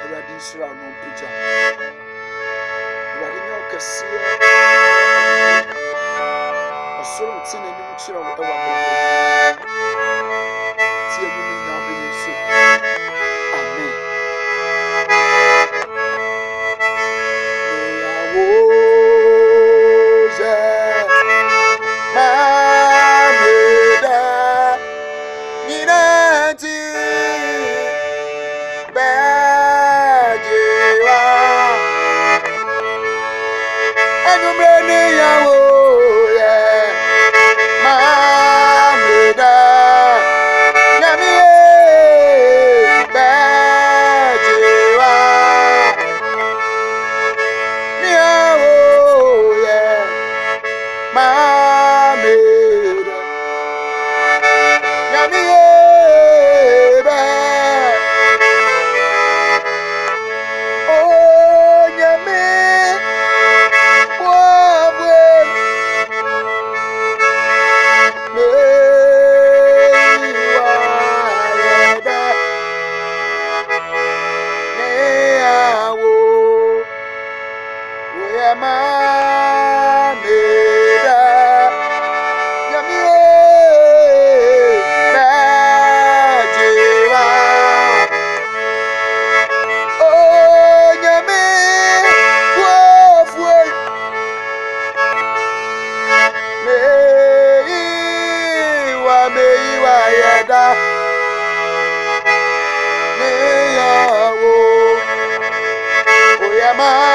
Radisra no pija. Radinyo kasiye. Asoro tina ni mchira wa ewa babo. Tiye mimi na benesu. Amen. Oze mameda ninati bejewa anumreni yawo ye mameda nyami bejewa niawo ye mameda nyami be oh nyami wabwe meiwa yeda niawo ye mameda nyami bejewa oh nyami wafwe meiwa yeda niawo oh ye